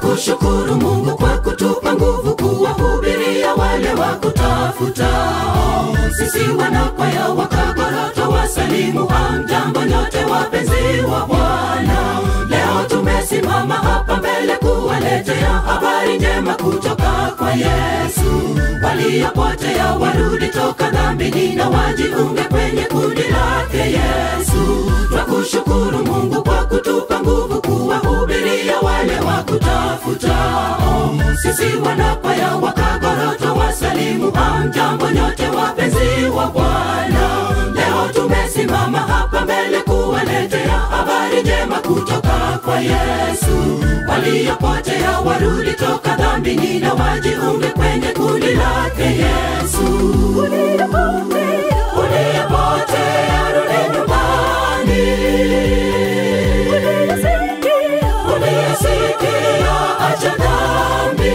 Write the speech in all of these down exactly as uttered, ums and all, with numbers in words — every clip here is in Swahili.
Twakushukuru Mungu kwa kutupa nguvu kuwahubiria wale wa kutafutao. Sisi wanakwaya wa Kagoroto wasalimu, hamjambo nyote wapenzi wa Bwana. Leo tumesimama hapa mbele kuwaletea habari njema kutoka kwa Yesu. Waliopotea warudi toka dhambini na wajiunge kwenye kundi lake Yesu. Twakushukuru Mungu kwa kutupa nguvu kuwahubiria wale wa kutafutao. Sisi wanakwaya wa Kagoroto wasalimu, hamjambo nyote wapenzi wa Bwana. Leo tumesimama hapa mbele kuwaletea habari njema kutoka kwa Yesu. Waliopotea warudi toka dhambini na wajiunge kwenye kundi lake Yesu. Uliopotea rudi nyumbani. Uliyesikia acha dhambi.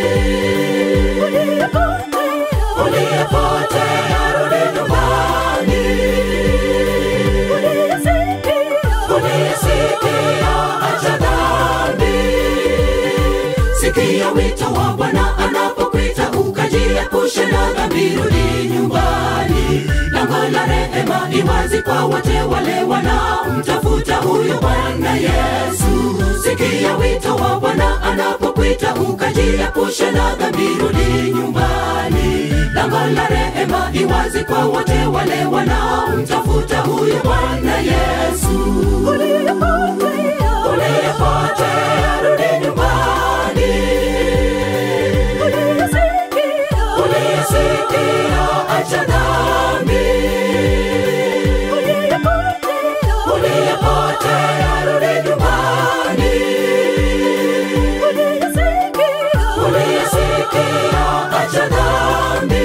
Uliopotea rudi nyumbani. Uliyesikia acha dhambi. Sikia wito wa Bwana anapokuita ukajiepushe na dhambi, rudi nyumbani. Lango la rehema ni wazi kwa wote wale wanaomtafuta huyu Bwana Yesu. Sikia wito wa Bwana anapokuita ukajiepushe na dhambi, rudi nyumbani. Lango la rehema ni wazi kwa wote wale wanaomtafuta huyu Bwana Yesu. Uliopotea rudi nyumbani. Uliyesikia acha dhambi. Uliopotea rudi nyumbani. Uliyesikia acha dhambi.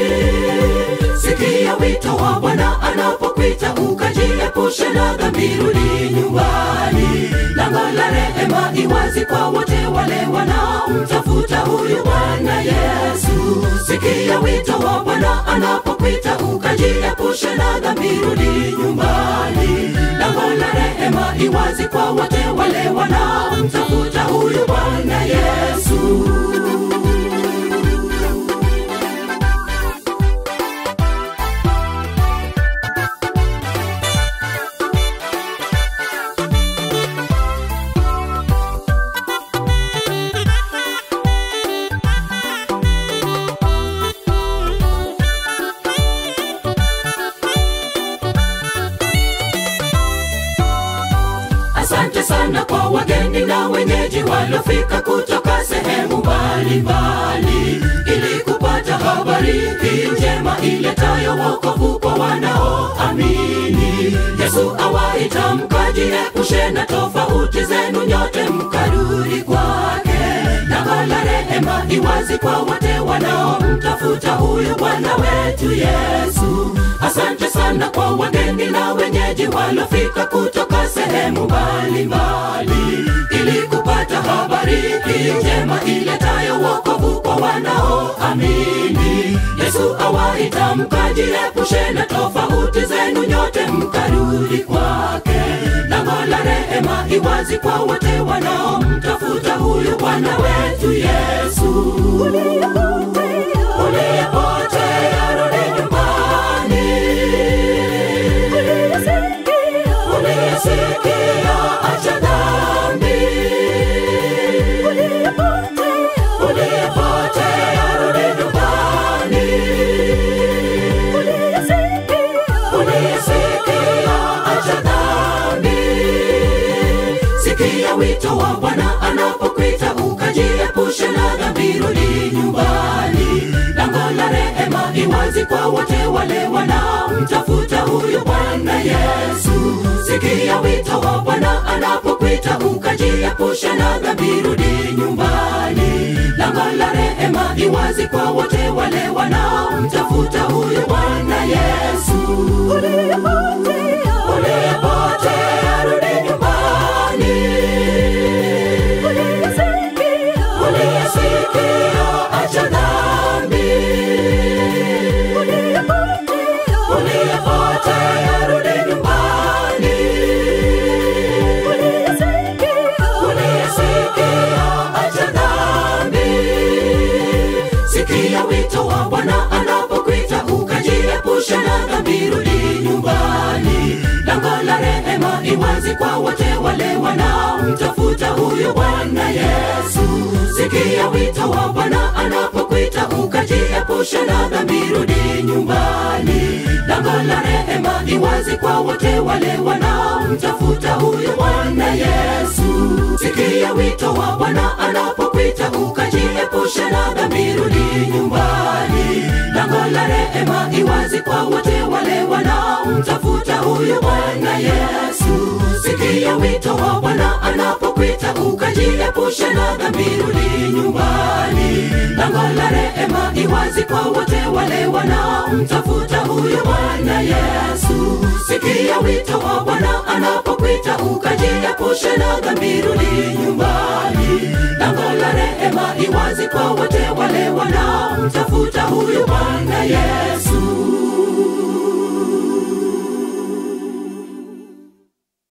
Sikia wito wa Bwana anapokuita ukajiepushe na dhambi, rudi nyumbani. Lango la rehema ni wazi kwa wote wale wanaomtafuta huyu Bwana Yesu. Sikia wito wa Bwana anapokuita ukajiepushe na dhambi, rudi nyumbani. Lango la rehema ni wazi kwa wote wale wanaomtafuta huyu Bwana Yesu. Asante sana kwa wageni na wenyeji waliofika kutoka sehemu mbalimbali ili kupata habari hii njema iletayo wokovu kwa wanaoamini. Yesu awaita mkajiepushe na tofauti zenu, nyote mkarudi kwake. Lango la rehema ni wazi kwa wote wanaomtafuta huyu Bwana wetu Yesu. Asante sana kwa wageni na wenyeji waliofika kutoka sehemu mbalimbali ili kupata habari hii njema iletayo wokovu kwa wanaoamini. Yesu awaita mkajiepushe na tofauti zenu, nyote mkarudi kwake. Lango la rehema ni wazi kwa wote wanaomtafuta huyu Bwana wetu Yesu. Uliopotea rudi nyumbani. Uliyesikia acha dhambi. Uliopotea rudi nyumbani. Uliyesikia acha dhambi. Sikia wito wa Bwana anapokuita ukajiepushe na dhambi, rudi nyumbani. Lango la rehema ni wazi kwa wote wale wanaomtafuta huyu Bwana Yesu. Sikia wito wa Bwana anapokuita ukajiepushe na dhambi, rudi nyumbani. Lango la rehema ni wazi kwa wote wale wanaomtafuta huyu Bwana Yesu. Uliopotea rudi nyumbani. Uliyesikia acha dhambi. Uliopotea rudi nyumbani. Uliyesikia acha jiepushe na dhambi, rudi nyumbani. Lango la rehema iwazi kwa wote wale wanaomtafuta huyu Bwana Yesu. Sikia wito wa Bwana anapokuita, ukajiepushe na dhambi, rudi nyumbani. Lango la rehema iwazi kwa wote wale wanaomtafuta huyu Bwana Yesu. Sikia wito wa Bwana anapokuita, ukajiepushe na dhambi, rudi nyumbani. Lango la rehema iwazi kwa wote wale wanaomtafuta huyu Bwana Yesu. Sikia wito wa Bwana anapokuita, ukajiepushe na dhambi, rudi nyumbani. Lango la rehema iwazi kwa wote wale wanaomtafuta huyu Bwana Yesu. Sikia wito wa Bwana anapokuita, ukajiepushe na dhambi, rudi nyumbani. Lango la rehema iwazi kwa wote wale wanaomtafuta huyu Bwana Yesu.